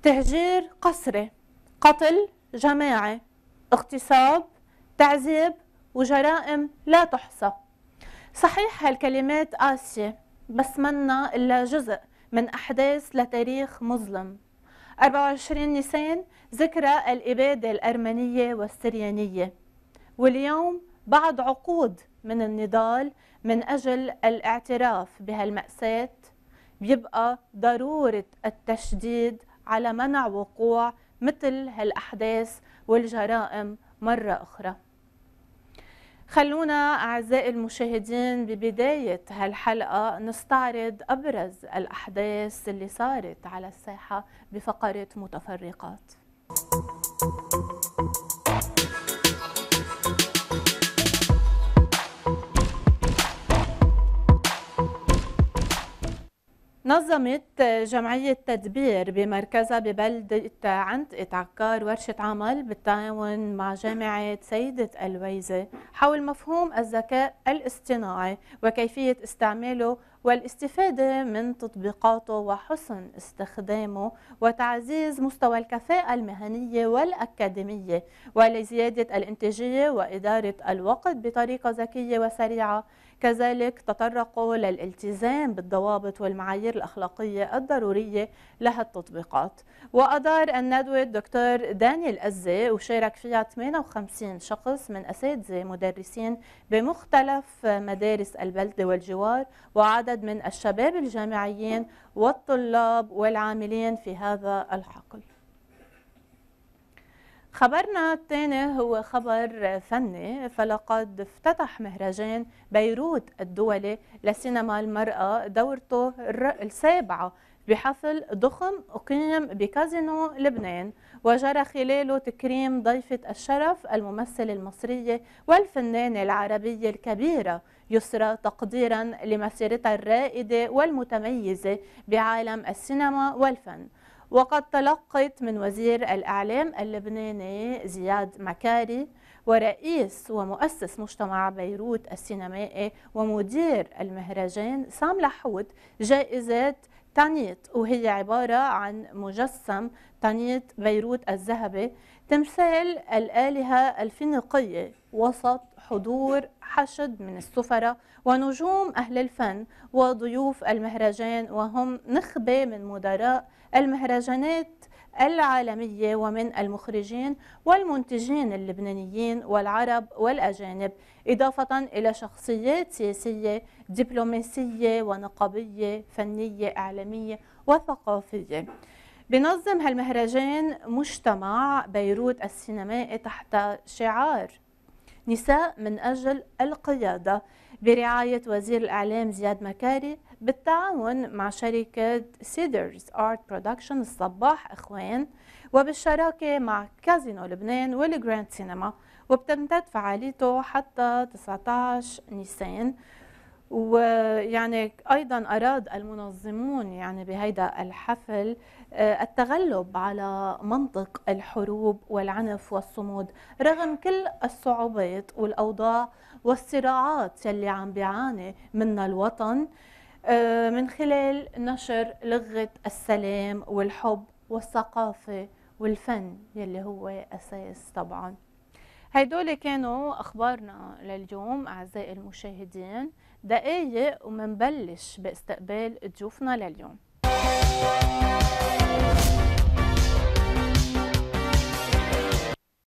تهجير قسري، قتل جماعي، اغتصاب، تعذيب وجرائم لا تحصى. صحيح هالكلمات قاسية، بس منا إلا جزء من أحداث لتاريخ مظلم. 24 نيسان ذكرى الإبادة الأرمنية والسريانية، واليوم بعد عقود من النضال من أجل الاعتراف بهالمأساة بيبقى ضرورة التشديد على منع وقوع مثل هالأحداث والجرائم مرة أخرى. خلونا أعزائي المشاهدين ببداية هالحلقة نستعرض أبرز الأحداث اللي صارت على الساحة بفقرة متفرقات. نظمت جمعية تدبير بمركزها ببلدة عنتقة عكار ورشة عمل بالتعاون مع جامعة سيدة الويزة حول مفهوم الذكاء الاصطناعي وكيفية استعماله والاستفادة من تطبيقاته وحسن استخدامه وتعزيز مستوى الكفاءة المهنية والأكاديمية ولزيادة الإنتاجية وإدارة الوقت بطريقة ذكية وسريعة. كذلك تطرقوا للالتزام بالضوابط والمعايير الأخلاقية الضرورية لها التطبيقات. وأدار الندوة الدكتور دانيال أزي وشارك فيها 58 شخص من أساتذة مدرسين بمختلف مدارس البلدة والجوار وعدد من الشباب الجامعيين والطلاب والعاملين في هذا الحقل. خبرنا الثاني هو خبر فني، فلقد افتتح مهرجان بيروت الدولي لسينما المرأة دورته السابعة بحفل ضخم أقيم بكازينو لبنان، وجرى خلاله تكريم ضيفة الشرف الممثلة المصرية والفنانة العربية الكبيرة يسرى تقديرا لمسيرتها الرائدة والمتميزة بعالم السينما والفن. وقد تلقت من وزير الإعلام اللبناني زياد مكاري ورئيس ومؤسس مجتمع بيروت السينمائي ومدير المهرجان سام لحود جائزة تانيت، وهي عبارة عن مجسم تانيت بيروت الذهبي تمثال الآلهة الفينيقية وسط حضور حشد من السفراء ونجوم أهل الفن وضيوف المهرجان، وهم نخبة من مدراء المهرجانات العالمية ومن المخرجين والمنتجين اللبنانيين والعرب والأجانب، إضافة إلى شخصيات سياسية دبلوماسية ونقابية فنية إعلامية وثقافية. بنظم هالمهرجان مجتمع بيروت السينمائي تحت شعار نساء من أجل القيادة برعاية وزير الإعلام زياد مكاري بالتعاون مع شركة سيدرز آرت برودكشن الصباح إخوان وبالشراكة مع كازينو لبنان والجراند سينما، وبتمتد فعاليته حتى 19 نيسان. ويعني أيضا أراد المنظمون يعني بهيدا الحفل التغلب على منطق الحروب والعنف والصمود رغم كل الصعوبات والأوضاع والصراعات يلي عم بيعاني منها الوطن، من خلال نشر لغة السلام والحب والثقافة والفن يلي هو أساس. طبعا هيدول كانوا أخبارنا لليوم أعزائي المشاهدين. دقايق ومنبلش باستقبال ضيوفنا لليوم.